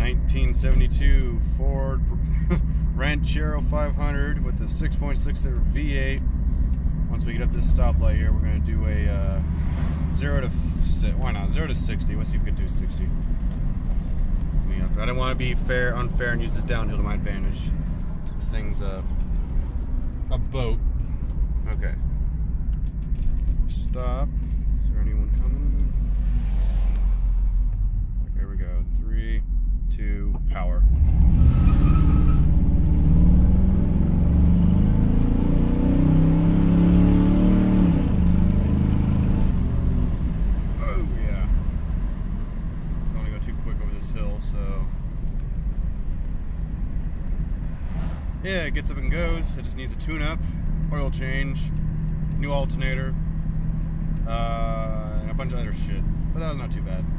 1972 Ford Ranchero 500 with the 6.6 liter V8. Once we get up this stoplight here, we're going to do a 0 to 60. Let's see if we can do 60. I don't want to be unfair and use this downhill to my advantage. This thing's a boat. Okay. Stop. Is there anyone coming? Okay, here we go. 3, 2, power. Oh, yeah. Don't want to go too quick over this hill, so. Yeah, it gets up and goes. It just needs a tune-up, oil change, new alternator, and a bunch of other shit. But that was not too bad.